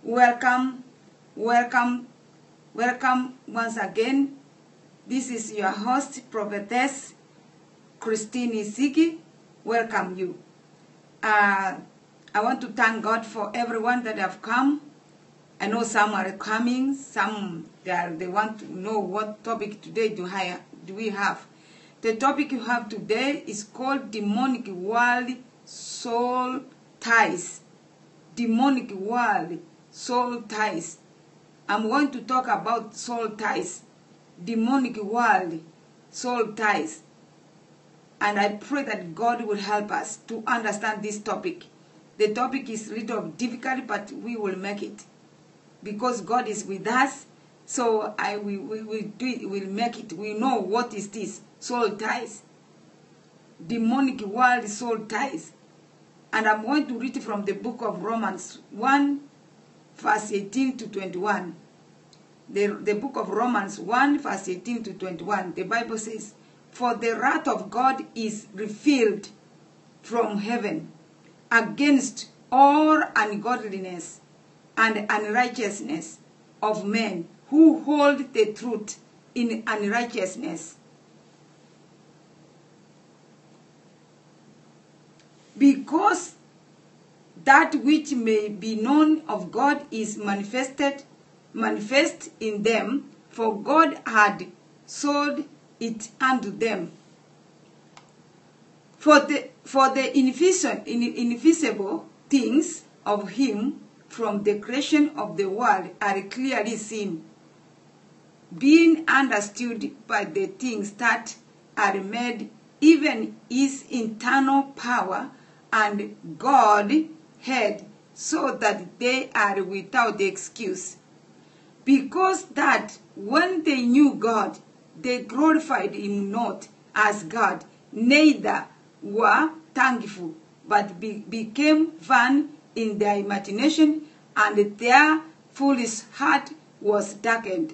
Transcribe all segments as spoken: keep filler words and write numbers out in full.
Welcome, welcome, welcome once again. This is your host, Prophetess Christine Isiki. Welcome you. Uh, I want to thank God for everyone that have come. I know some are coming, some they, are, they want to know what topic today do, I, do we have. The topic you have today is called Demonic World Soul Ties. Demonic World Soul Ties. I'm going to talk about soul ties. Demonic world soul ties. And I pray that God will help us to understand this topic. The topic is a little difficult, but we will make it. Because God is with us, so I we will we, do it, we'll make it. We know what is this. Soul ties. Demonic world soul ties. And I'm going to read from the book of Romans one, verse eighteen to twenty-one. The, the book of Romans one, verse eighteen to twenty-one. The Bible says, "For the wrath of God is revealed from heaven against all ungodliness and unrighteousness of men who hold the truth in unrighteousness. Because that which may be known of God is manifested, manifest in them, for God had showed it unto them. For the for the invisible, invisible things of him from the creation of the world are clearly seen, being understood by the things that are made, even his internal power and God had, so that they are without excuse. Because that when they knew God, they glorified him not as God, neither were thankful, but be became vain in their imagination, and their foolish heart was darkened."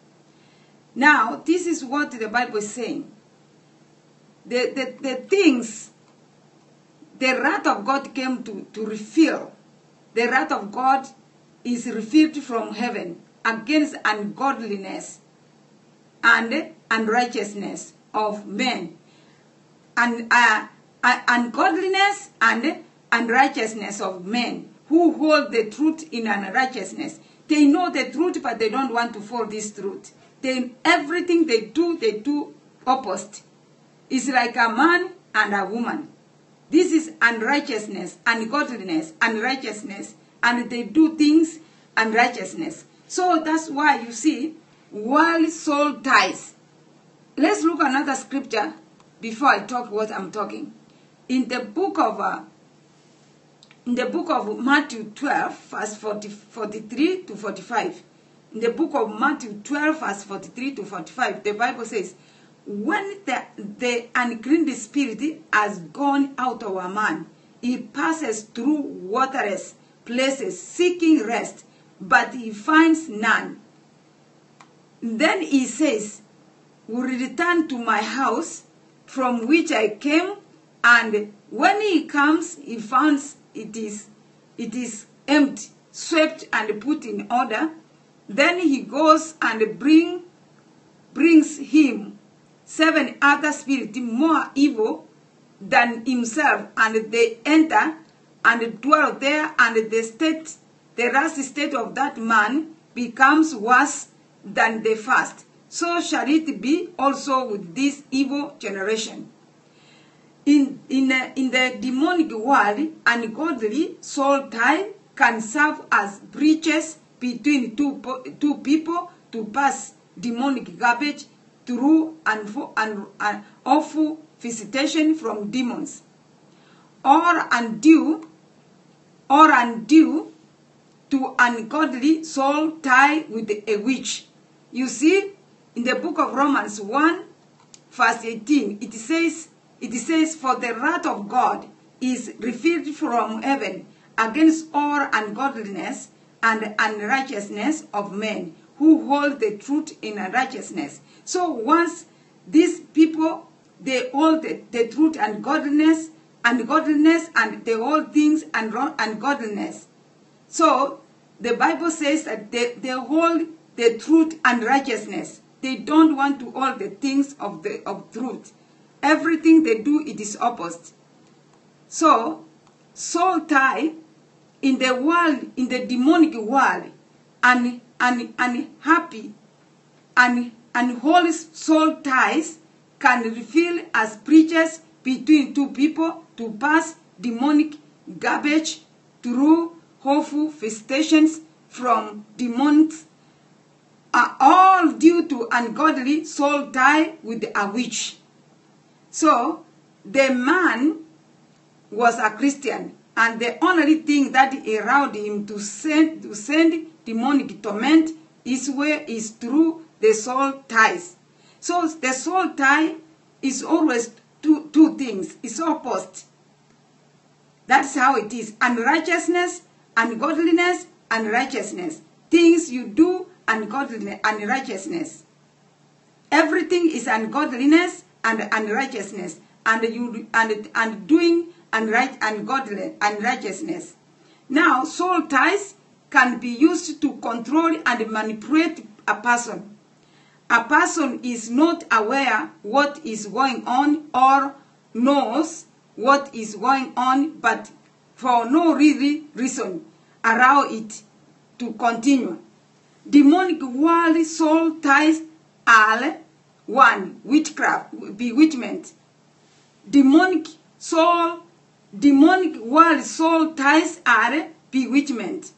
Now, this is what the Bible is saying. The, the, the things, the wrath of God came to, to reveal. The wrath of God is revealed from heaven against ungodliness and unrighteousness of men. And uh, uh, ungodliness and unrighteousness of men who hold the truth in unrighteousness. They know the truth, but they don't want to follow this truth. They, everything they do, they do opposite. It's like a man and a woman. This is unrighteousness, ungodliness, unrighteousness, and they do things unrighteousness. So that's why you see world soul ties. Let's look at another scripture before I talk what I'm talking. In the book of uh, in the book of Matthew twelve, verse forty, forty-three to forty-five. In the book of Matthew twelve, verse forty-three to forty-five, the Bible says, "When the, the unclean spirit has gone out of a man, he passes through waterless places seeking rest, but he finds none. Then he says, will return to my house from which I came, and when he comes, he finds it is, it is empty, swept and put in order. Then he goes and bring, brings him seven other spirits more evil than himself, and they enter and dwell there, and the state, the last state of that man becomes worse than the first. So shall it be also with this evil generation." In, in, uh, in the demonic world, ungodly soul tie can serve as bridges between two, two people to pass demonic garbage through an, an, an awful visitation from demons, or undue, or undue to ungodly soul tie with a witch. You see, in the book of Romans one, verse eighteen, it says, it says, "For the wrath of God is revealed from heaven against all ungodliness and unrighteousness of men who hold the truth in unrighteousness." So once these people, they hold the, the truth and godliness, and godliness, and they hold things and ungodliness. So the Bible says that they, they hold the truth and righteousness. They don't want to hold the things of the of truth. Everything they do, it is opposite. So, soul tie in the world, in the demonic world, and and and happy and and holy soul ties can reveal as preachers between two people to pass demonic garbage through hopeful visitations from demons, are all due to ungodly soul tie with a witch. So the man was a Christian, and the only thing that allowed him to send to send demonic torment his way is through the soul ties. So the soul tie is always two, two things. It's opposite. That's how it is. Unrighteousness, ungodliness, and righteousness. Things you do, ungodliness and righteousness. Everything is ungodliness and unrighteousness, and you and and doing unright ungodly unrighteousness. Now, soul ties can be used to control and manipulate a person. A person is not aware what is going on or knows what is going on, but for no really reason allow it to continue. Demonic world soul ties are one, witchcraft, bewitchment. Demonic soul, demonic world soul ties are bewitchment.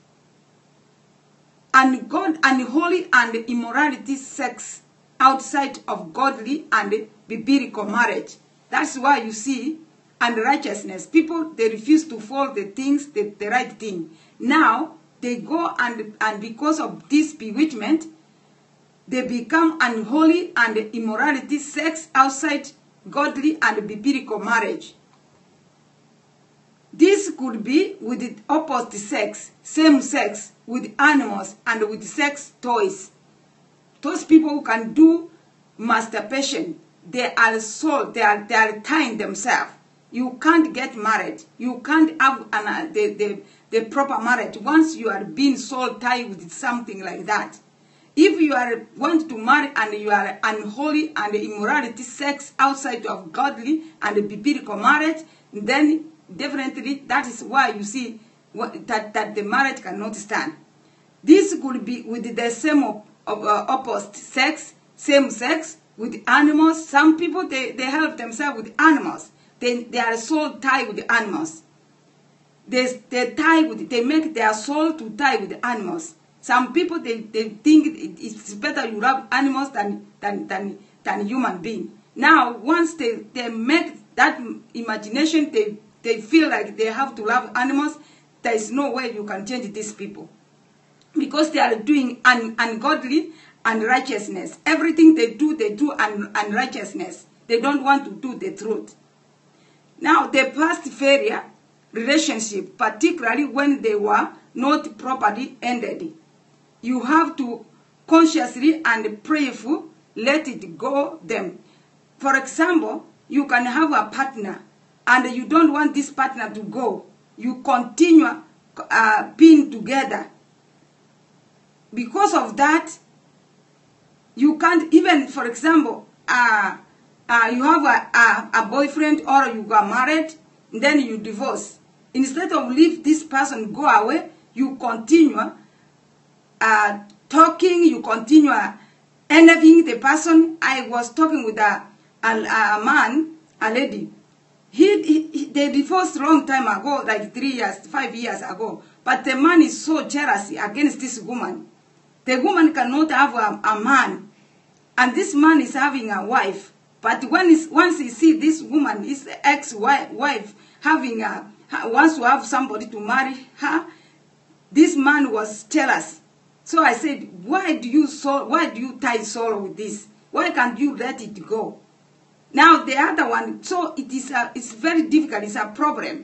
And God, unholy and immorality sex outside of godly and biblical marriage. That's why you see unrighteousness. People, they refuse to follow the things, the, the right thing. Now, they go and, and because of this bewitchment, they become unholy and immorality sex outside godly and biblical marriage. This could be with the opposite sex, same sex, with animals and with sex toys. Those people who can do masturbation, they are so they are they are tying themselves. You can't get married. You can't have an, uh, the, the the proper marriage once you are being soul tied with something like that. If you are want to marry and you are unholy and immorality sex outside of godly and biblical marriage, then definitely that is why you see what, that, that the marriage cannot stand. This could be with the same of, of uh, opposite sex, same sex, with animals. Some people, they, they help themselves with animals. They, they are soul tied with the animals. They, they, tie with, they make their soul to tie with the animals. Some people, they, they think it's better you love animals than, than, than, than human being. Now, once they, they make that imagination, they, they feel like they have to love animals, there is no way you can change these people. Because they are doing un, ungodly unrighteousness. Everything they do, they do un, unrighteousness. They don't want to do the truth. Now, the past failure relationship, particularly when they were not properly ended, you have to consciously and prayerful let it go them. For example, you can have a partner and you don't want this partner to go. You continue uh, being together. Because of that, you can't even, for example, uh, uh, you have a, a, a boyfriend or you got married, then you divorce. Instead of leave this person go away, you continue uh, talking, you continue uh, envying the person. I was talking with a, a, a man, a lady. He, he, he, they divorced a long time ago, like three years, five years ago. But the man is so jealous against this woman. The woman cannot have a, a man. And this man is having a wife. But when is, once he see this woman, his ex-wife wife, having a, wants to have somebody to marry her, this man was jealous. So I said, why do you so, why do you tie sorrow with this? Why can't you let it go? Now the other one, so it is a, it's very difficult, it's a problem.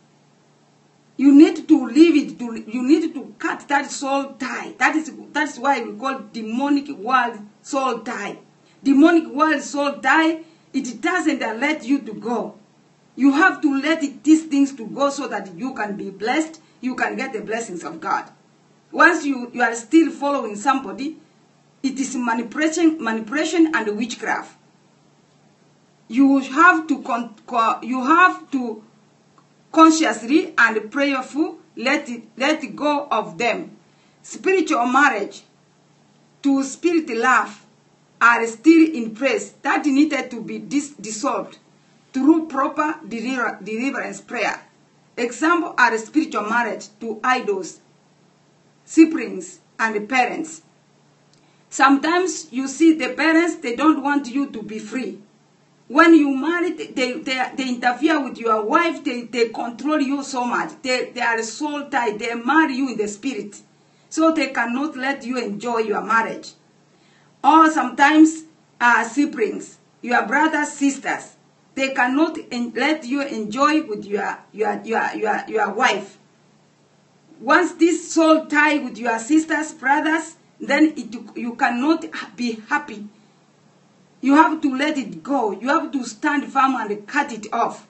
You need to leave it, to, you need to cut that soul tie. That is, that's why we call demonic world soul tie. Demonic world soul tie, it doesn't let you to go. You have to let it, these things to go so that you can be blessed, you can get the blessings of God. Once you, you are still following somebody, it is manipulation, manipulation and witchcraft. You have to con you have to consciously and prayerful let it, let it go of them. Spiritual marriage to spirit love are still in place that needed to be dis dissolved through proper deliver deliverance prayer. Example are spiritual marriage to idols, siblings, and parents. Sometimes you see the parents, they don't want you to be free. When you marry, they, they, they interfere with your wife, they, they control you so much. They, they are soul tied, they marry you in the spirit. So they cannot let you enjoy your marriage. Or sometimes uh, siblings, your brothers, sisters, they cannot let you enjoy with your, your, your, your, your wife. Once this soul tie with your sisters, brothers, then it, you cannot be happy. You have to let it go. You have to stand firm and cut it off.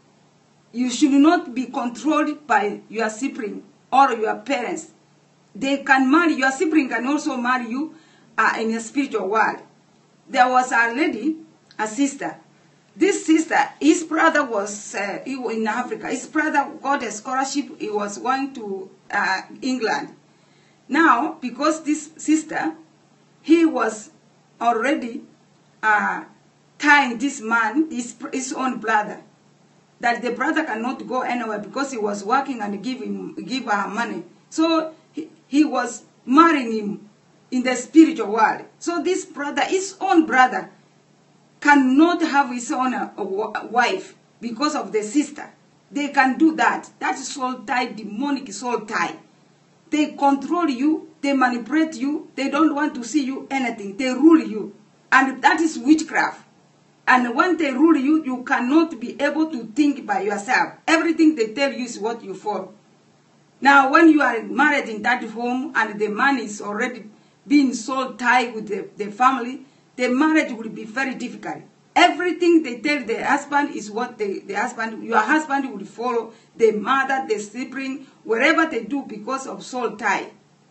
You should not be controlled by your sibling or your parents. They can marry, your sibling can also marry you uh, in a spiritual world. There was a lady, a sister. This sister, his brother was uh, in Africa. His brother got a scholarship. He was going to uh, England. Now, because this sister, he was already uh, tying this man, his, his own brother, that the brother cannot go anywhere because he was working and give him, give her money. So he, he was marrying him in the spiritual world. So this brother, his own brother, cannot have his own uh, wife because of the sister. They can do that. That is soul tie, demonic soul tie. They control you, they manipulate you, they don't want to see you anything, they rule you. And that is witchcraft. And when they rule you, you cannot be able to think by yourself. Everything they tell you is what you follow. Now, when you are married in that home and the man is already being soul tied with the, the family, the marriage will be very difficult. Everything they tell the husband is what the, the husband, your husband will follow, the mother, the sibling, wherever they do because of soul tie.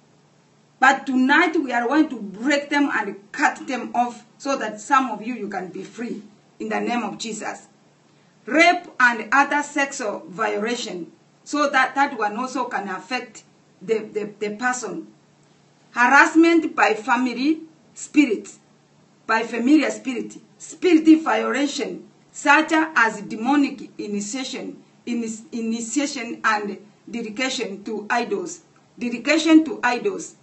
But tonight we are going to break them and cut them off so that some of you, you can be free in the name of Jesus. Rape and other sexual violation, so that that one also can affect the, the, the person. Harassment by family spirit, by familiar spirit, spirit violation, such as demonic initiation, initiation and dedication to idols. Dedication to idols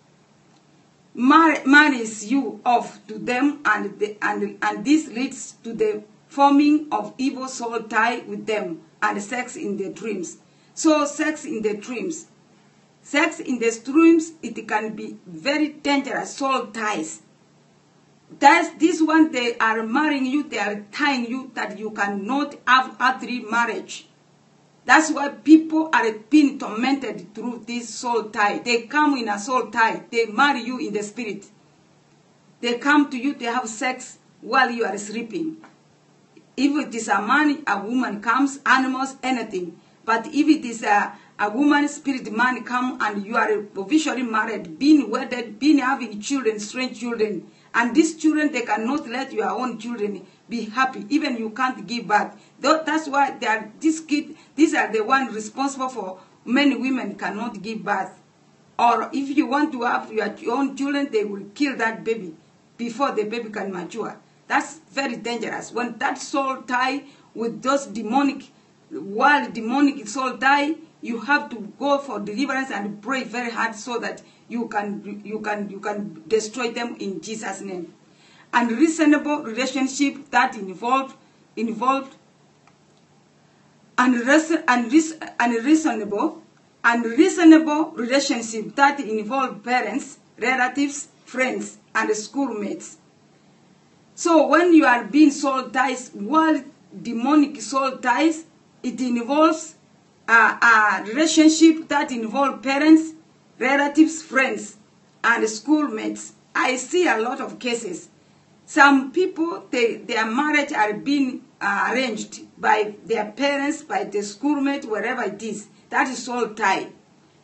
Mar marries you off to them, and, the, and, and this leads to the forming of evil soul tie with them and sex in their dreams. So sex in the dreams. Sex in the dreams, it can be very dangerous soul ties. That's this one, they are marrying you, they are tying you that you cannot have earthly marriage. That's why people are being tormented through this soul tie. They come in a soul tie. They marry you in the spirit. They come to you, they have sex while you are sleeping. If it is a man, a woman comes, animals, anything. But if it is a, a woman, spirit man come and you are officially married, being wedded, being having children, strange children, and these children, they cannot let your own children be happy. Even you can't give birth. That's why they are, these kids, these are the ones responsible for many women cannot give birth. Or if you want to have your own children, they will kill that baby before the baby can mature. That's very dangerous. When that soul tie with those demonic, wild demonic soul tie, you have to go for deliverance and pray very hard so that you can you can you can destroy them in Jesus' name. And reasonable relationship that involved involved unreasonable unreasonable unreasonable relationship that involve parents, relatives, friends, and schoolmates. So when you are being soul ties, wild demonic soul ties, it involves a, a relationship that involve parents, relatives, friends, and schoolmates. I see a lot of cases. Some people, they, their marriage are being uh, arranged by their parents, by the schoolmate, wherever it is. That is soul tie.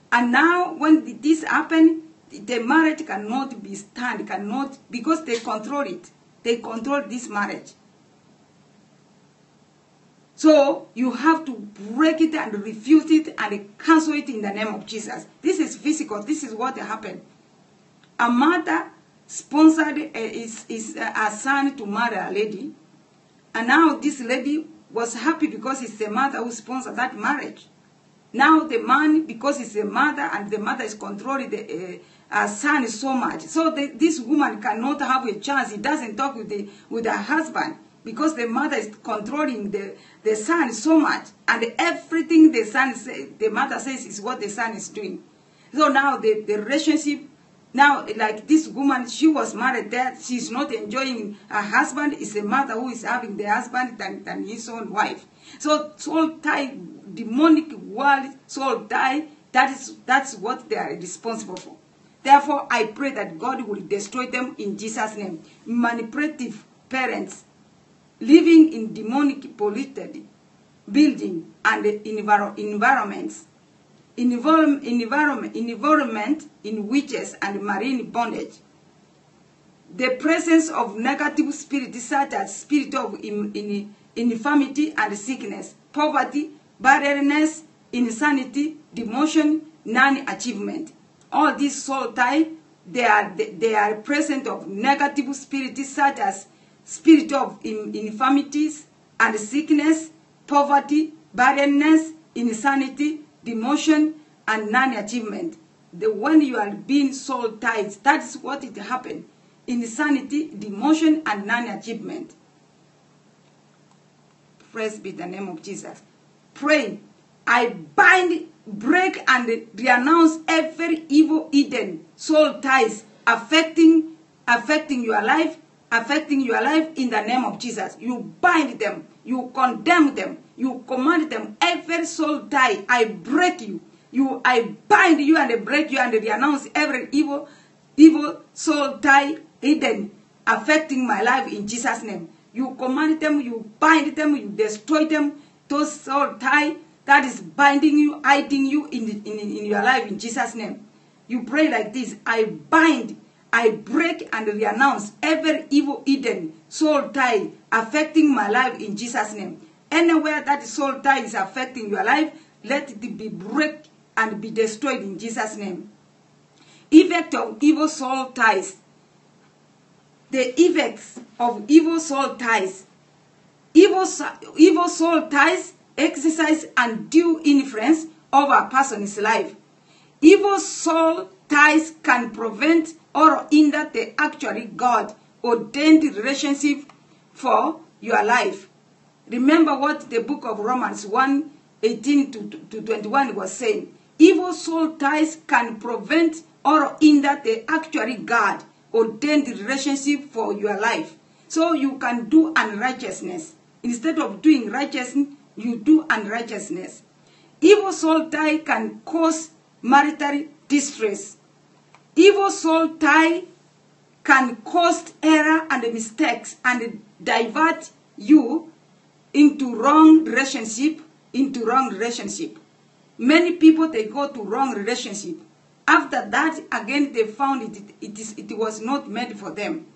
And now when this happened, the marriage cannot be stand, cannot, because they control it. They control this marriage. So you have to break it and refuse it and cancel it in the name of Jesus. This is physical. This is what happened. A mother sponsored uh, his, his, uh, a son to marry a lady. And now this lady was happy because it's the mother who sponsored that marriage. Now the man, because it's the mother and the mother is controlling the uh, son so much. So the, this woman cannot have a chance. He doesn't talk with, the, with her husband because the mother is controlling the, the son so much. And everything the son say, the mother says is what the son is doing. So now the, the relationship, now like this woman, she was married there. She's not enjoying her husband. It's the mother who is having the husband than, than his own wife. So soul tie, demonic world, soul tie, that is, that's what they are responsible for. Therefore, I pray that God will destroy them in Jesus' name. Manipulative parents living in demonic polluted building and envir environments, environment, environment, environment in witches and marine bondage. The presence of negative spirits such as spirit of in, in, infirmity and sickness, poverty, barrenness, insanity, demotion, non-achievement. All these soul type, they are, they are present of negative spirits such as spirit of infirmities and sickness, poverty, barrenness, insanity, demotion, and non-achievement. The when you are being soul tied, that is what it happened. Insanity, demotion, and non-achievement. Praise be the name of Jesus. Pray. I bind, break, and renounce every evil hidden soul ties affecting, affecting your life, affecting your life in the name of Jesus. You bind them. You condemn them. You command them. Every soul tie, I break you. You, I bind you and I break you and I renounce every evil, evil soul tie hidden affecting my life in Jesus' name. You command them, you bind them, you destroy them. Those soul tie that is binding you, hiding you in, the, in, in your life in Jesus' name. You pray like this. I bind, I break and renounce every evil hidden soul tie affecting my life in Jesus' name. Anywhere that soul tie is affecting your life, let it be break and be destroyed in Jesus' name. Effect of evil soul ties. The effects of evil soul ties. Evil, evil soul ties exercise undue influence over a person's life. Evil soul ties can prevent or hinder the actually God ordained relationship for your life. Remember what the book of Romans one, eighteen to twenty-one was saying. Evil soul ties can prevent or hinder the actually God ordained relationship for your life. So you can do unrighteousness. Instead of doing righteousness, you do unrighteousness. Evil soul tie can cause marital distress. Evil soul tie can cause error and mistakes and divert you into wrong relationship, into wrong relationship. Many people, they go to wrong relationship. After that, again, they found it, it, it, is, it was not meant for them.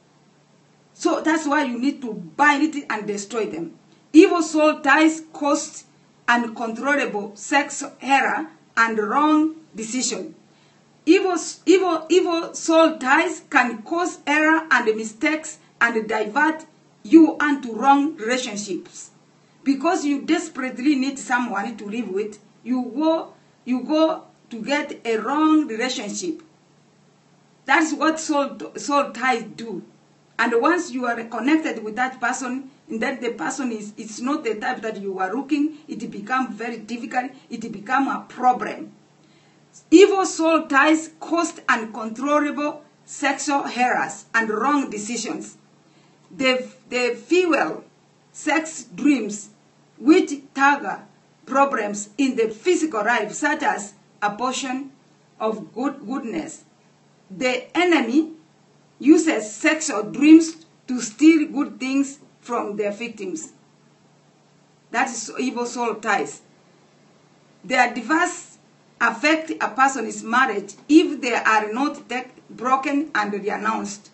So that's why you need to bind it and destroy them. Evil soul ties cause uncontrollable sex error and wrong decision. Evil, evil, evil soul ties can cause error and mistakes and divert you into wrong relationships. Because you desperately need someone to live with, you go, you go to get a wrong relationship. That's what soul, soul ties do. And once you are connected with that person, and that the person is it's not the type that you are looking, it becomes very difficult, it becomes a problem. Evil soul ties cause uncontrollable sexual errors and wrong decisions. They, they fuel sex dreams, which trigger problems in the physical life, such as abortion of good goodness. The enemy uses sexual dreams to steal good things from their victims. That is evil soul ties. There are diverse affect a person's marriage if they are not broken and renounced.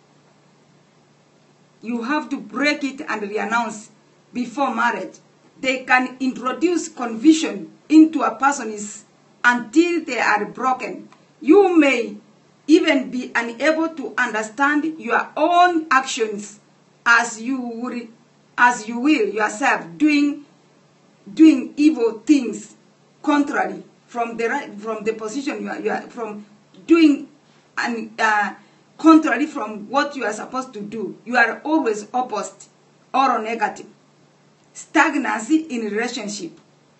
You have to break it and renounce before marriage. They can introduce confusion into a person until they are broken. You may even be unable to understand your own actions as you will, as you will yourself doing, doing evil things contrary from the right, from the position you are, you are from doing and uh, contrary from what you are supposed to do. You are always opposite or negative. Stagnancy in relationship.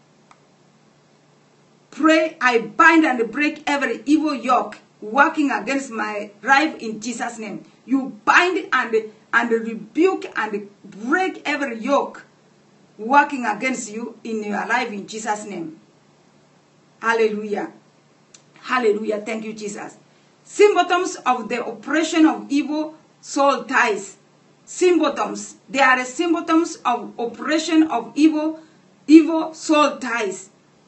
Pray, I bind and break every evil yoke working against my life in Jesus' name. You bind and, and rebuke and break every yoke working against you in your life in Jesus' name. Hallelujah. Hallelujah. Thank you, Jesus. Symptoms of the oppression of evil soul ties. Symptoms. There are symptoms of oppression of evil, evil soul ties.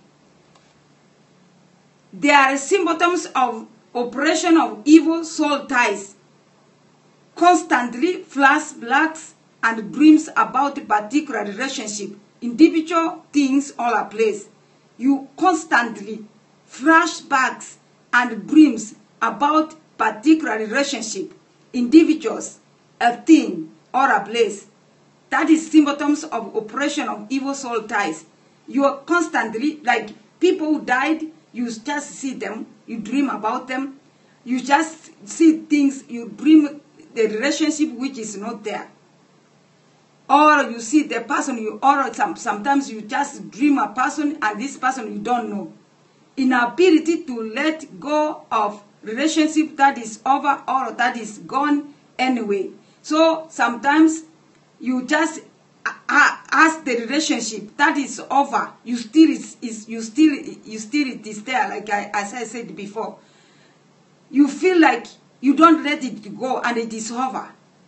There are symptoms of oppression of evil soul ties. Constantly flashbacks and dreams about a particular relationship, individual things, all are place. You constantly flashbacks and dreams about particular relationship, individuals, a thing, or a place. That is symptoms of oppression of evil soul ties. You are constantly, like people who died, you just see them, you dream about them, you just see things, you dream the relationship which is not there. Or you see the person, you or some, sometimes you just dream a person and this person you don't know. Inability to let go of relationship that is over or that is gone anyway. So sometimes you just ask the relationship that is over. You still is, is you still you still it is there, like I, as I said before. You feel like you don't let it go and it is over.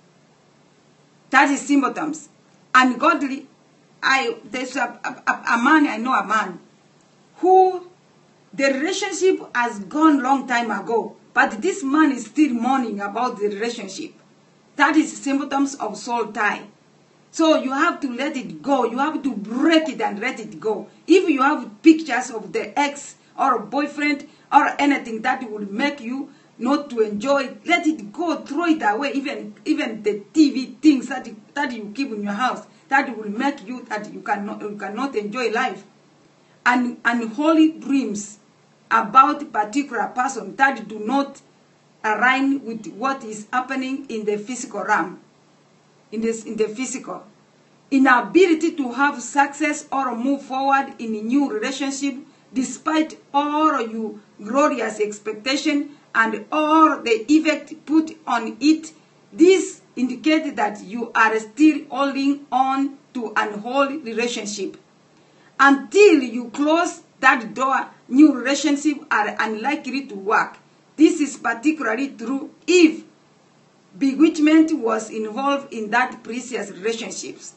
That is symptoms. Ungodly. I there's a, a, a man, I know a man who the relationship has gone long time ago, but this man is still mourning about the relationship. That is symptoms of soul tie. So you have to let it go. You have to break it and let it go. If you have pictures of the ex or a boyfriend or anything that will make you not to enjoy it, let it go. Throw it away. Even even the T V things that you, that you keep in your house that will make you that you cannot you cannot enjoy life. And unholy dreams about a particular person that do not align with what is happening in the physical realm, in this in the physical. Inability to have success or move forward in a new relationship despite all your glorious expectation and all the effect put on it. This indicates that you are still holding on to an unholy relationship. Until you close that door, new relationships are unlikely to work. This is particularly true if bewitchment was involved in that previous relationships.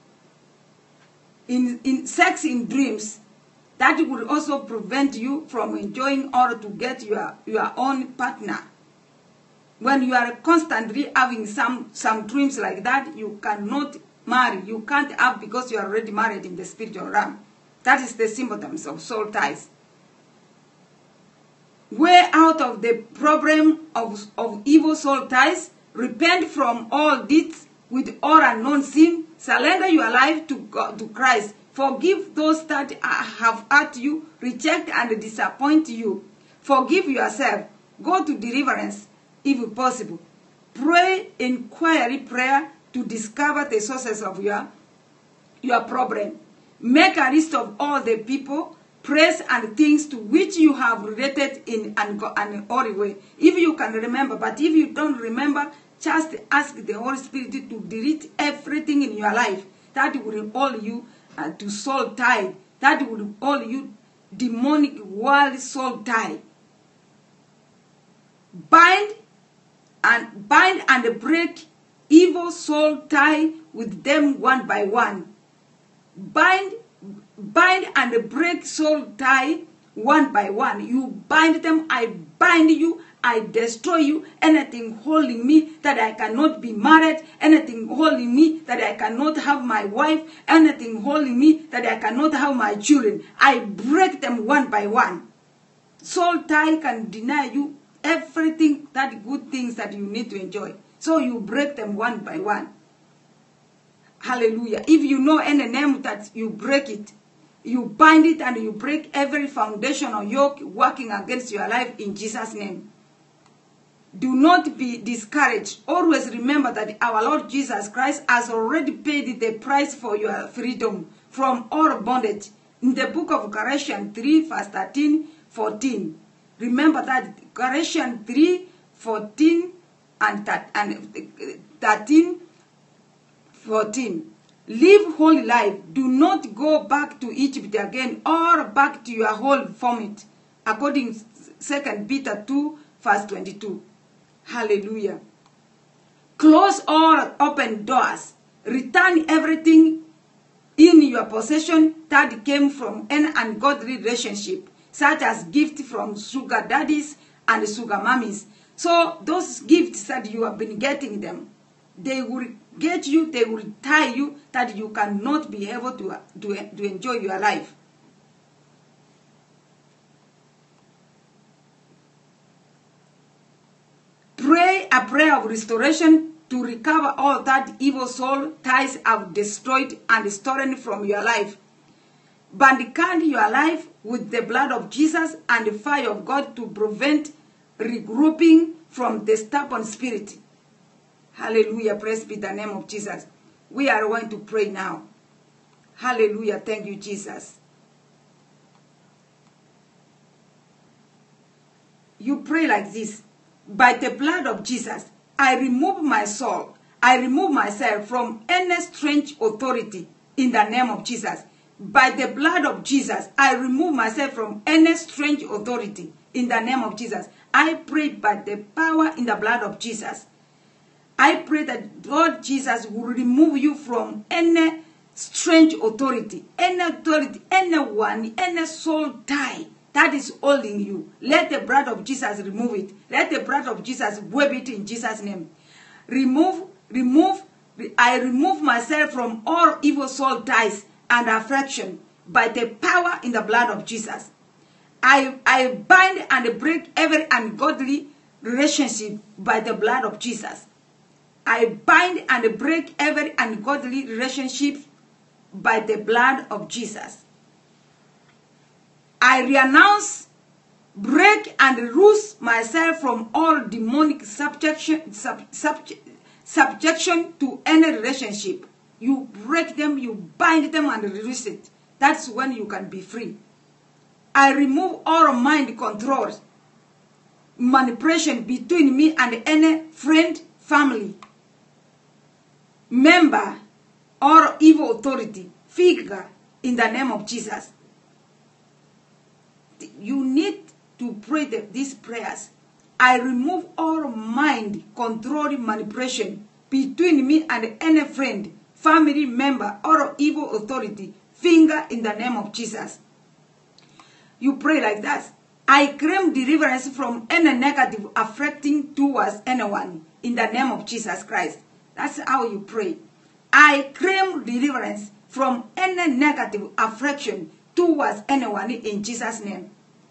In, in sex in dreams, that will also prevent you from enjoying or to get your, your own partner. When you are constantly having some, some dreams like that, you cannot marry. You can't have because you are already married in the spiritual realm. That is the symptoms of soul ties. Way out of the problem of, of evil soul ties, repent from all deeds with all unknown sin, surrender your life to God, to Christ. Forgive those that have hurt you, reject and disappoint you. Forgive yourself. Go to deliverance if possible. Pray inquiry prayer to discover the sources of your, your problem. Make a list of all the people, place and things to which you have related in an holy way. If you can remember, but if you don't remember, just ask the Holy Spirit to delete everything in your life that will hold you uh, to soul tie, that will hold you demonic world soul tie. Bind and bind and break evil soul tie with them one by one. Bind, bind and break soul tie one by one. You bind them, I bind you, I destroy you. Anything holding me that I cannot be married, anything holding me that I cannot have my wife, anything holding me that I cannot have my children, I break them one by one. Soul tie can deny you everything, that good things that you need to enjoy. So you break them one by one. Hallelujah. If you know any name that you break it, you bind it and you break every foundation or yoke working against your life in Jesus' name. Do not be discouraged. Always remember that our Lord Jesus Christ has already paid the price for your freedom from all bondage. In the book of Galatians three, verse thirteen, fourteen. Remember that Galatians three, fourteen and thirteen, fourteen. Live holy life. Do not go back to Egypt again or back to your old vomit. According to Second Peter two, verse twenty-two. Hallelujah. Close all open doors. Return everything in your possession that came from an ungodly relationship, such as gifts from sugar daddies and sugar mummies. So those gifts that you have been getting them, they will get you, they will tie you, that you cannot be able to, to, to enjoy your life. Pray a prayer of restoration to recover all that evil soul ties have destroyed and stolen from your life. Barricade your life with the blood of Jesus and the fire of God to prevent regrouping from the stubborn spirit. Hallelujah. Praise be the name of Jesus. We are going to pray now. Hallelujah. Thank you, Jesus. You pray like this. By the blood of Jesus, I remove my soul. I remove myself from any strange authority in the name of Jesus. By the blood of Jesus, I remove myself from any strange authority in the name of Jesus. I pray by the power in the blood of Jesus. I pray that Lord Jesus will remove you from any strange authority, any authority, anyone, any soul tie that is holding you. Let the blood of Jesus remove it. Let the blood of Jesus wave it in Jesus' name. Remove, remove, I remove myself from all evil soul ties and affection by the power in the blood of Jesus. I, I bind and break every ungodly relationship by the blood of Jesus. I bind and break every ungodly relationship by the blood of Jesus. I renounce, break, and loose myself from all demonic subjection, sub, sub, subjection to any relationship. You break them, you bind them, and release it. That's when you can be free. I remove all mind control, manipulation between me and any friend, family, member, or evil authority figure in the name of Jesus. You need to pray the, these prayers. I remove all mind controlling manipulation between me and any friend, family member, or evil authority finger in the name of Jesus. You pray like that. I claim deliverance from any negative affecting towards anyone in the name of Jesus Christ. That's how you pray. I claim deliverance from any negative affection towards anyone in Jesus' name.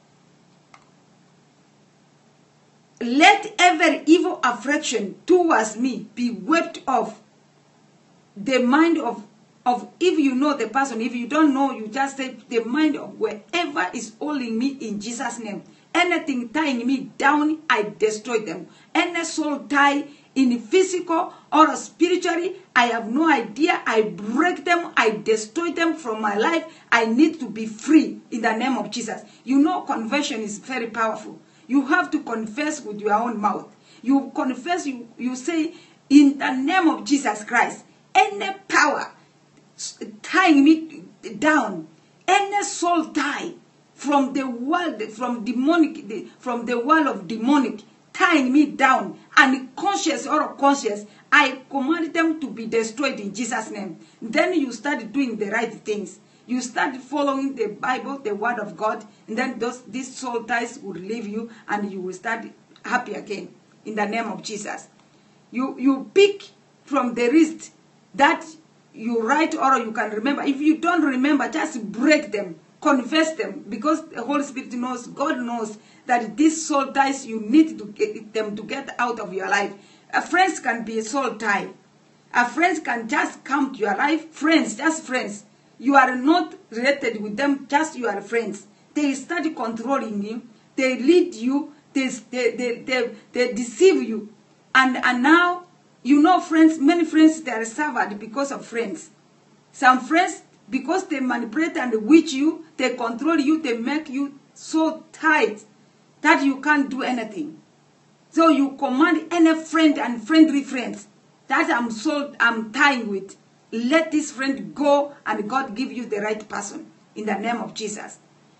Let every evil affection towards me be wiped off the mind of, of, if you know the person, if you don't know, you just say the mind of wherever is holding me in Jesus' name. Anything tying me down, I destroy them. Any soul tie in physical or spiritually, I have no idea. I break them. I destroy them from my life. I need to be free in the name of Jesus. You know, confession is very powerful. You have to confess with your own mouth. You confess, you, you say, in the name of Jesus Christ, any power tying me down, any soul tie from the world, from demonic, from the world of demonic, tying me down, unconscious or conscious, I command them to be destroyed in Jesus' name. Then you start doing the right things. You start following the Bible, the word of God, and then those these soul ties will leave you and you will start happy again in the name of Jesus. You, you pick from the list that you write or you can remember. If you don't remember, just break them, confess them, because the Holy Spirit knows, God knows that these soul ties, you need to get them to get out of your life. A friend can be a soul tie. A friend can just come to your life. Friends, just friends. You are not related with them, just you are friends. They start controlling you. They lead you. They, they, they, they, they deceive you. And, and now, you know friends, many friends, they are suffered because of friends. Some friends, because they manipulate and witch you, they control you, they make you so tight that you can't do anything. So you command any friend and friendly friends that I'm so I'm tying with. Let this friend go and God give you the right person in the name of Jesus.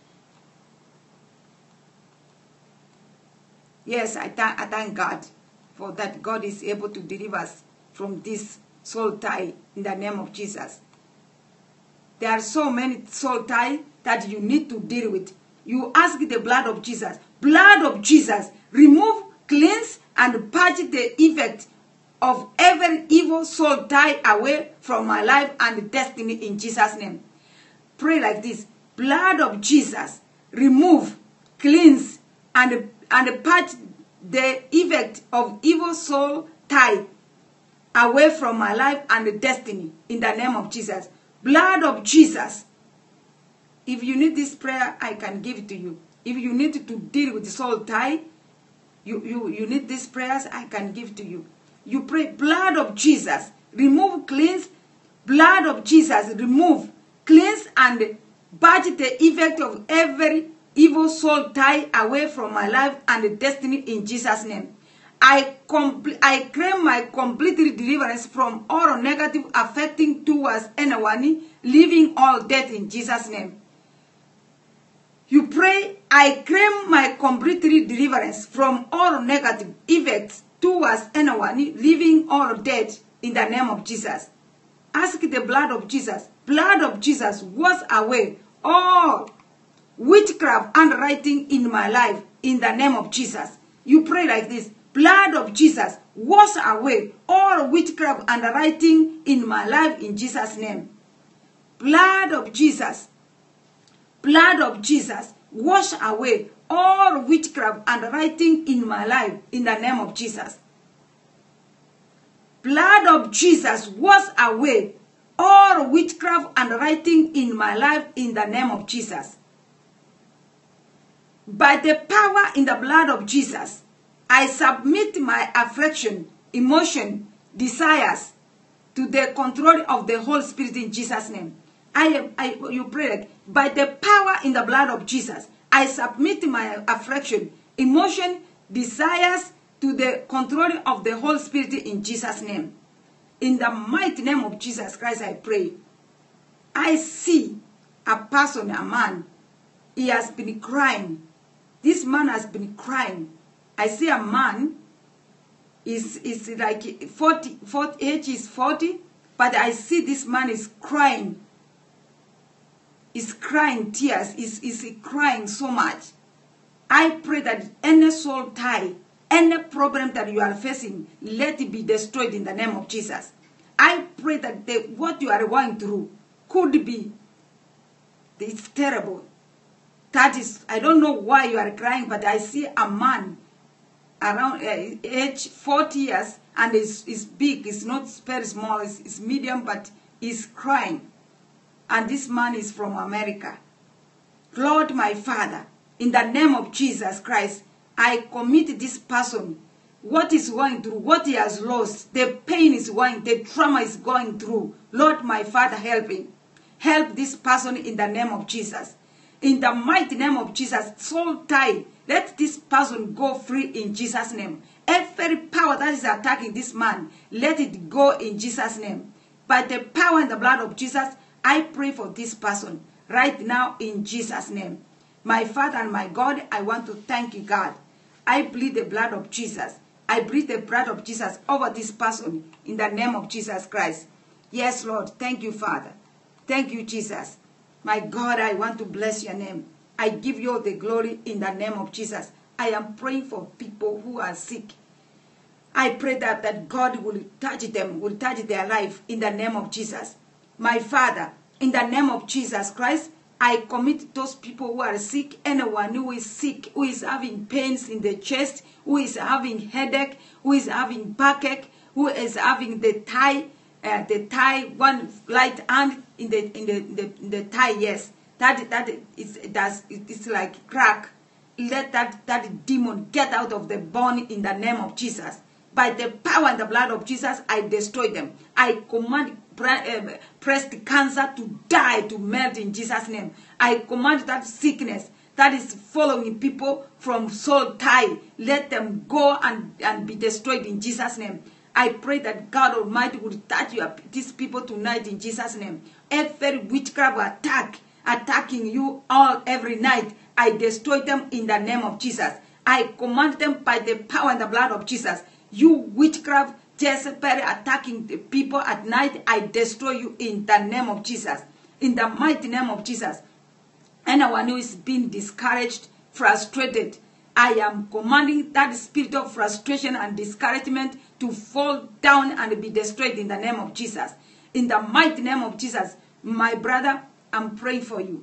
Yes, I, th I thank God for that. God is able to deliver us from this soul tie in the name of Jesus. There are so many soul ties that you need to deal with. You ask the blood of Jesus. Blood of Jesus, remove, cleanse, and purge the effect of every evil soul tie away from my life and destiny in Jesus' name. Pray like this. Blood of Jesus, remove, cleanse, and, and purge the effect of evil soul tie away from my life and destiny in the name of Jesus. Blood of Jesus. If you need this prayer, I can give it to you. If you need to deal with the soul tie, you, you, you need these prayers, I can give to you. You pray, blood of Jesus, remove, cleanse, blood of Jesus, remove, cleanse, and purge the effect of every evil soul tie away from my life and destiny in Jesus' name. I, I claim my complete deliverance from all negative affecting towards anyone, leaving all death in Jesus' name. You pray, I claim my complete deliverance from all negative effects towards anyone, leaving all dead in the name of Jesus. Ask the blood of Jesus. Blood of Jesus, wash away all witchcraft and writing in my life in the name of Jesus. You pray like this. Blood of Jesus, wash away all witchcraft and writing in my life in Jesus' name. Blood of Jesus. Blood of Jesus, wash away all witchcraft and writing in my life in the name of Jesus. Blood of Jesus, wash away all witchcraft and writing in my life in the name of Jesus. By the power in the blood of Jesus, I submit my affection, emotion, desires to the control of the Holy Spirit in Jesus' name. I am, I, you pray like, by the power in the blood of Jesus, I submit my affection, emotion, desires to the control of the Holy Spirit in Jesus' name. In the mighty name of Jesus Christ, I pray. I see a person, a man, he has been crying. This man has been crying. I see a man, is is like forty, forty, age is forty, but I see this man is crying. Is crying tears, is, is crying so much. I pray that any soul tie, any problem that you are facing, let it be destroyed in the name of Jesus. I pray that the, what you are going through could be, it's terrible. That is, I don't know why you are crying, but I see a man around uh, age forty years, and is is big, it's not very small, it's, it's medium, but he's crying. And this man is from America. Lord, my Father, in the name of Jesus Christ, I commit this person, what is going through, what he has lost, the pain is going, the trauma is going through. Lord, my Father, help him. Help this person in the name of Jesus. In the mighty name of Jesus, soul tie, let this person go free in Jesus' name. Every power that is attacking this man, let it go in Jesus' name. By the power and the blood of Jesus, I pray for this person right now in Jesus' name. My Father and my God, I want to thank you, God. I plead the blood of Jesus. I breathe the blood of Jesus over this person in the name of Jesus Christ. Yes, Lord. Thank you, Father. Thank you, Jesus. My God, I want to bless your name. I give you all the glory in the name of Jesus. I am praying for people who are sick. I pray that, that God will touch them, will touch their life in the name of Jesus. My Father, in the name of Jesus Christ, I commit those people who are sick, anyone who is sick, who is having pains in the chest, who is having headache, who is having backache, who is having the thigh, uh, the thigh, one light hand in the in the, in the, in the thigh, yes. That that is it does it's like crack. Let that, that demon get out of the bone in the name of Jesus. By the power and the blood of Jesus, I destroy them. I command breast cancer to die, to melt in Jesus' name. I command that sickness that is following people from soul tie, let them go and, and be destroyed in Jesus' name. I pray that God Almighty will touch you, these people tonight in Jesus' name. Every witchcraft attack, attacking you all every night, I destroy them in the name of Jesus. I command them by the power and the blood of Jesus. You witchcraft, Jezebel attacking the people at night, I destroy you in the name of Jesus. In the mighty name of Jesus. Anyone who is being discouraged, frustrated, I am commanding that spirit of frustration and discouragement to fall down and be destroyed in the name of Jesus. In the mighty name of Jesus, my brother, I'm praying for you.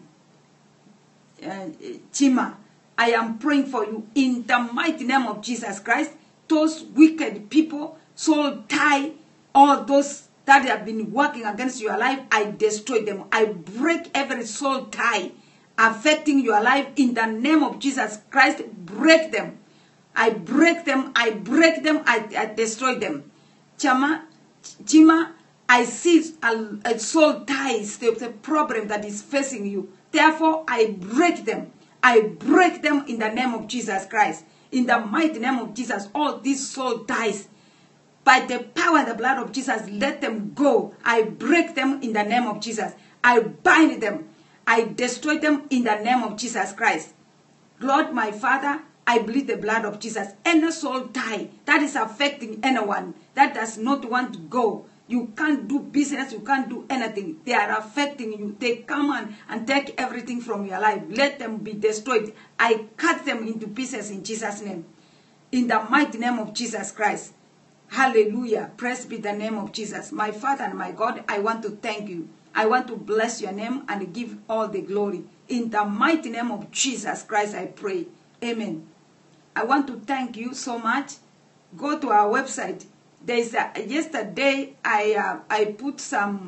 Uh, Chima, I am praying for you in the mighty name of Jesus Christ. Those wicked people, soul tie, all those that have been working against your life, I destroy them. I break every soul tie affecting your life in the name of Jesus Christ. Break them. I break them. I break them. I, I destroy them. Chama, Chima, I see a, a soul ties, the, the problem that is facing you. Therefore, I break them. I break them in the name of Jesus Christ. In the mighty name of Jesus, all these soul ties, by the power and the blood of Jesus, let them go. I break them in the name of Jesus. I bind them. I destroy them in the name of Jesus Christ. Lord, my Father, I bleed the blood of Jesus. Any soul tie that is affecting anyone that does not want to go, you can't do business, you can't do anything. They are affecting you. They come on and take everything from your life. Let them be destroyed. I cut them into pieces in Jesus' name. In the mighty name of Jesus Christ. Hallelujah. Praise be the name of Jesus. My Father and my God, I want to thank you. I want to bless your name and give all the glory. In the mighty name of Jesus Christ, I pray. Amen. I want to thank you so much. Go to our website. There's a, yesterday I uh, I put some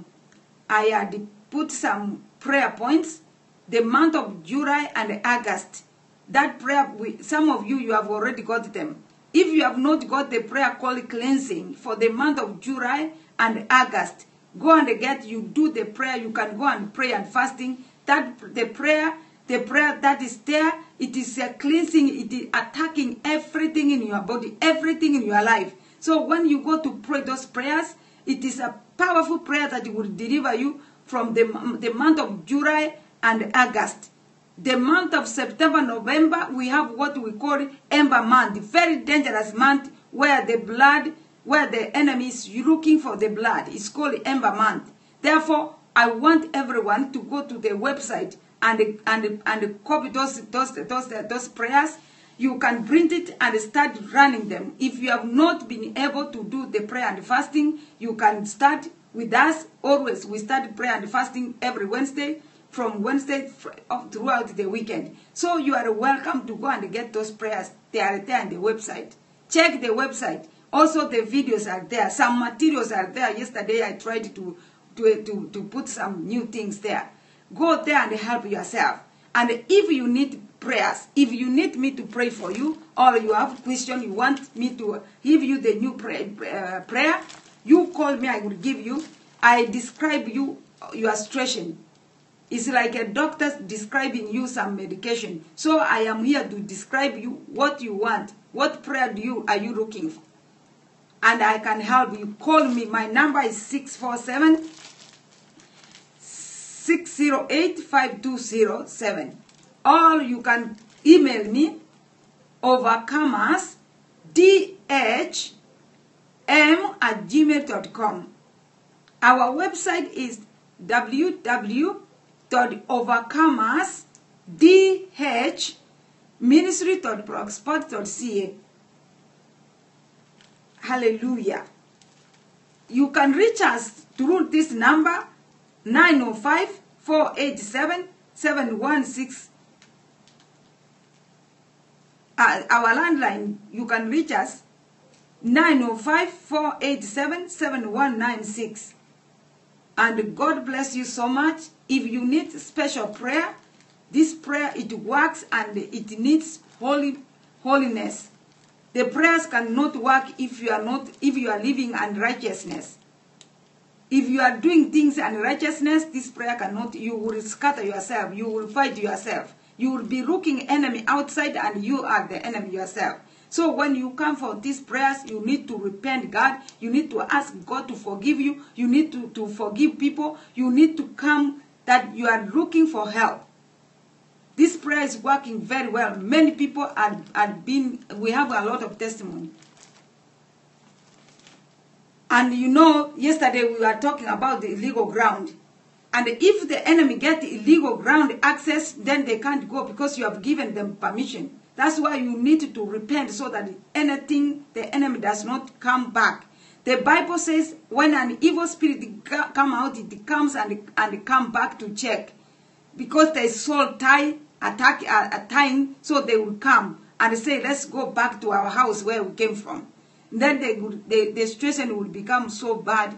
I had put some prayer points. The month of July and August. That prayer, we, some of you you have already got them. If you have not got the prayer called cleansing for the month of July and August, go and get, you do the prayer. You can go and pray and fasting. That the prayer, the prayer that is there, it is a cleansing. It is attacking everything in your body, everything in your life. So when you go to pray those prayers, it is a powerful prayer that will deliver you from the, the month of July and August. The month of September, November, we have what we call Ember month, very dangerous month where the blood, where the enemy is looking for the blood. It's called Ember month. Therefore, I want everyone to go to the website and and and copy those those those those prayers. You can print it and start running them. If you have not been able to do the prayer and fasting, you can start with us. Always, we start prayer and fasting every Wednesday, from Wednesday throughout the weekend. So you are welcome to go and get those prayers. They are there on the website. Check the website. Also, the videos are there. Some materials are there. Yesterday, I tried to, to, to, to put some new things there. Go there and help yourself. And if you need prayers, if you need me to pray for you, or you have a question, you want me to give you the new pray, uh, prayer, you call me, I will give you. I describe you your situation. It's like a doctor describing you some medication. So I am here to describe you what you want. What prayer do you are you looking for? And I can help you. Call me. My number is six four seven, six zero eight, five two zero seven. Or you can email me, overcomers d h m at gmail dot com. Our website is w w w overcomers d h ministry dot blogspot dot c a. Hallelujah. You can reach us through this number nine oh five, four eight seven, seven one six. Uh, our landline, you can reach us nine oh five, four eight seven, seven one nine six. And God bless you so much. If you need special prayer, this prayer, it works and it needs holy holiness. The prayers cannot work if you are not, if you are living in righteousness. If you are doing things in righteousness, this prayer cannot, you will scatter yourself, you will fight yourself. You will be looking enemy outside and you are the enemy yourself. So when you come for these prayers, you need to repent God. You need to ask God to forgive you. You need to, to forgive people. You need to come that you are looking for help. This prayer is working very well. Many people are, are being, we have a lot of testimony. And you know, yesterday we were talking about the illegal ground. And if the enemy get illegal ground access, then they can't go because you have given them permission. That's why you need to repent so that anything, the enemy does not come back. The Bible says when an evil spirit come out, it comes and, and come back to check. Because the soul tie, attack a time, so they will come and say, let's go back to our house where we came from. And then they would, the, the situation will become so bad,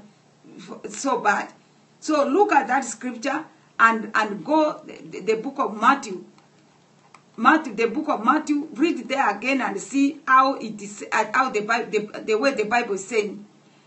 so bad. So look at that scripture and, and go the, the book of Matthew. Matthew, the book of Matthew, read it there again and see how it is, how the, Bible, the, the way the Bible is saying.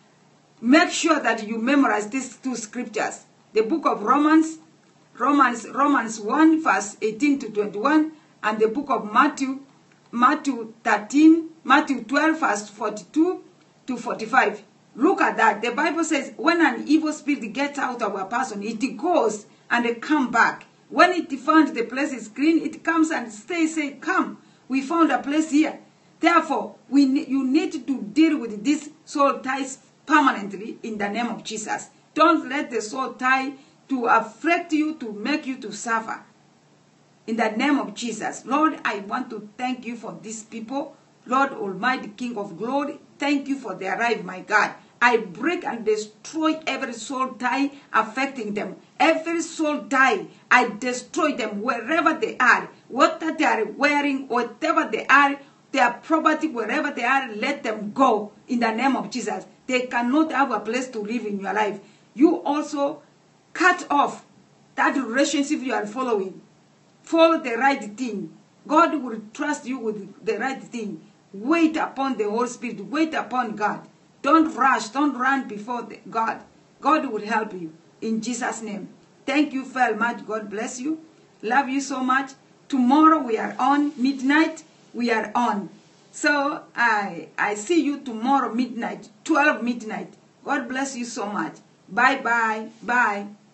Make sure that you memorize these two scriptures. The book of Romans, Romans, Romans one, verse eighteen to twenty-one, and the book of Matthew, Matthew thirteen, Matthew twelve, verse forty-two to forty-five. Look at that. The Bible says when an evil spirit gets out of a person, it goes and it comes back. When it found the place is clean, it comes and stays, say, come, we found a place here. Therefore, we you need to deal with this soul ties permanently in the name of Jesus. Don't let the soul tie to afflict you, to make you to suffer. In the name of Jesus. Lord, I want to thank you for these people. Lord Almighty, King of glory, thank you for their life, my God. I break and destroy every soul tie affecting them. Every soul tie, I destroy them wherever they are. Whatever they are wearing, whatever they are, their property, wherever they are, let them go in the name of Jesus. They cannot have a place to live in your life. You also cut off that relationship you are following. Follow the right thing. God will trust you with the right thing. Wait upon the Holy Spirit. Wait upon God. Don't rush. Don't run before the God. God will help you. In Jesus' name. Thank you very much. God bless you. Love you so much. Tomorrow we are on midnight. We are on. So I, I see you tomorrow midnight. twelve midnight. God bless you so much. Bye-bye. Bye.